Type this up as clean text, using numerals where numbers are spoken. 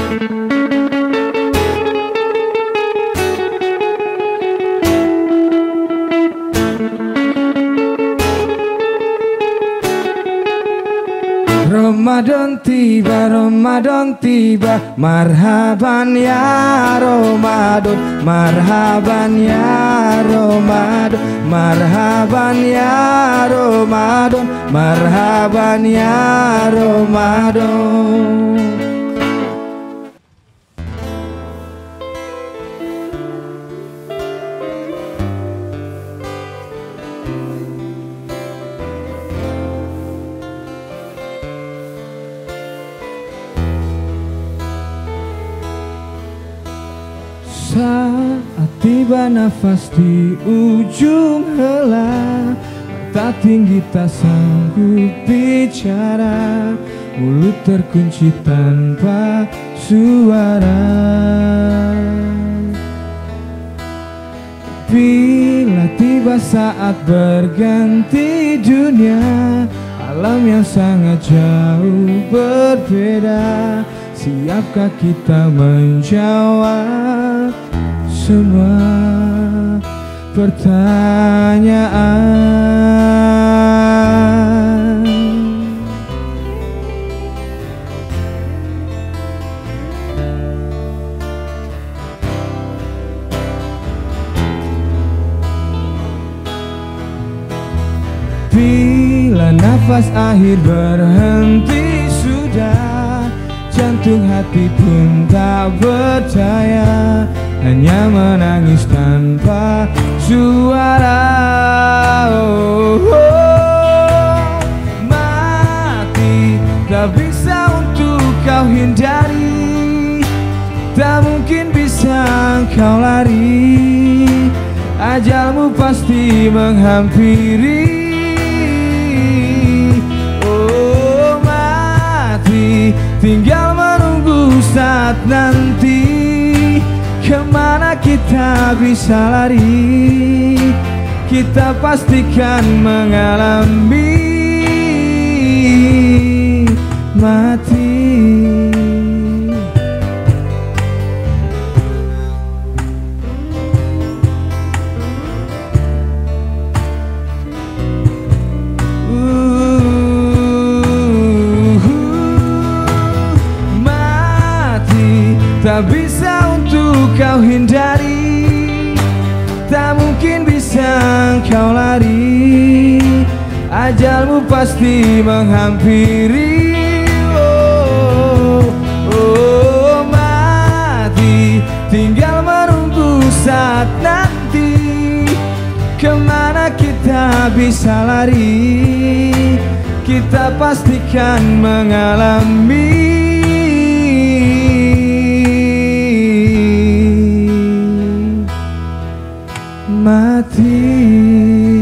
Ramadan tiba, marhaban ya Ramadan, marhaban ya Ramadan, marhaban ya Ramadan, marhaban ya Ramadan. Saat tiba nafas di ujung helah, mata tinggi tak sanggup bicara, mulut terkunci tanpa suara. Bila tiba saat berganti dunia, alam yang sangat jauh berbeda, siapkah kita menjawab semua pertanyaan? Bila nafas akhir berhenti sudah, jantung hati pun tak berdaya, hanya menangis tanpa suara. Oh, oh, mati tak bisa untuk kau hindari, tak mungkin bisa kau lari, ajalmu pasti menghampiri. Oh, mati tinggal menunggu saat nanti, kemana kita bisa lari, kita pastikan mengalami mati. Mati tak bisa untuk kau hindari, tak mungkin bisa kau lari, ajalmu pasti menghampiri. Oh, oh, mati tinggal menunggu saat nanti, kemana kita bisa lari, kita pastikan mengalami mati.